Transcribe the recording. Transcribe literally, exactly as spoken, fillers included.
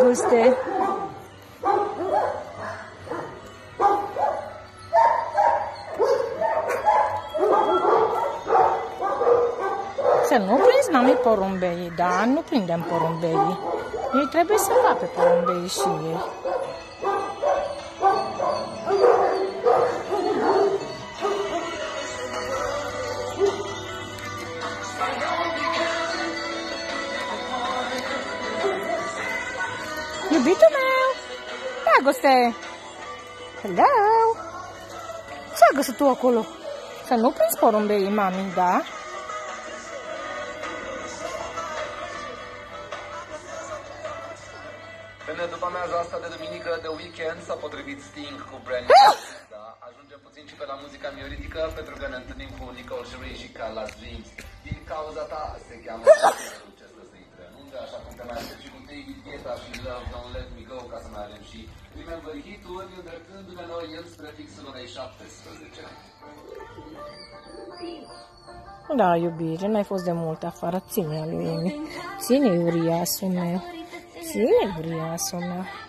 dragoste! Să nu prinzi, mami, porumbeii, da? Nu prindem porumbeii. Ei trebuie să facă porumbeii și ei. Iubitul meu! Dragoste! Hello! Ce-ai găsit tu acolo? Să nu prinzi porumbeii, mami, da? În după amiaza asta de duminică de weekend s-a potrivit Sting cu Brand New. Da, ajungem puțin și pe la muzica mioritică pentru că ne întâlnim cu Nicole Sherry și Carla Dreams. Din cauza ta se cheamă ce să se intre în undă, așa cum te mai aștept și cu David Guetta și Love Don't Let Me Go, ca să mai avem și Remember hit-uri, îndreptându-ne noi el spre fixul orei șaptesprezece. Da, iubire, n-ai fost de mult afară, ține-a lui Emi. Ține uriasul meu. Ține uriasul meu.